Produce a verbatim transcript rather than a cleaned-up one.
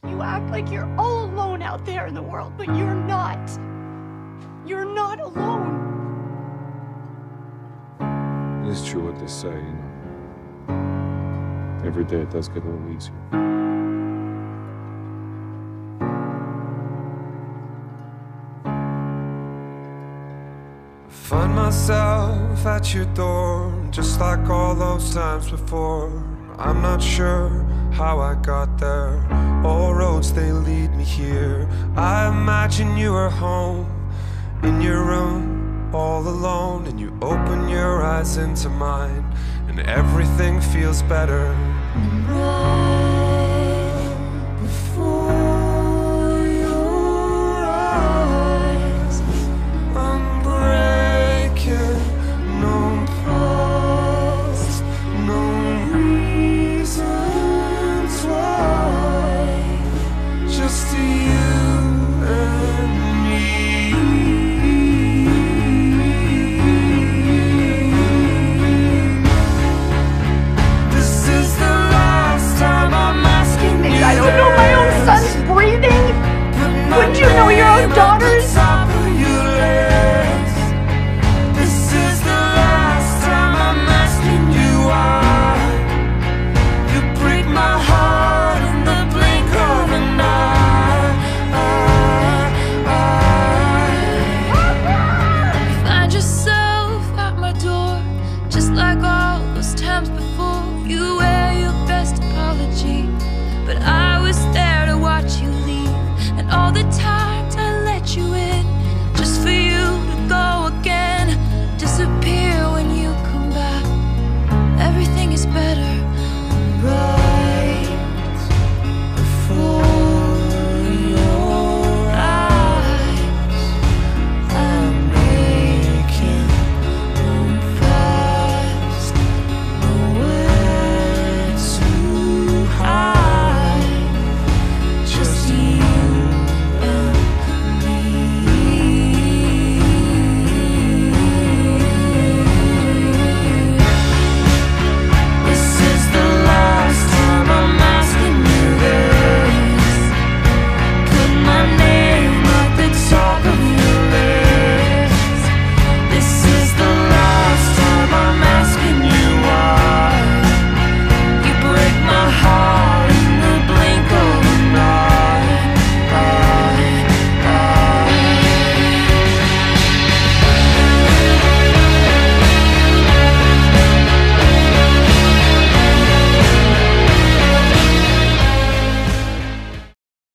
You act like you're all alone out there in the world, but you're not. You're not alone. It is true what they say, you know. Every day it does get a little easier. Find myself at your door, just like all those times before. I'm not sure how I got there. All roads, they lead me here. I imagine you are home, in your room, all alone, and you open your eyes into mine, and everything feels better. Right.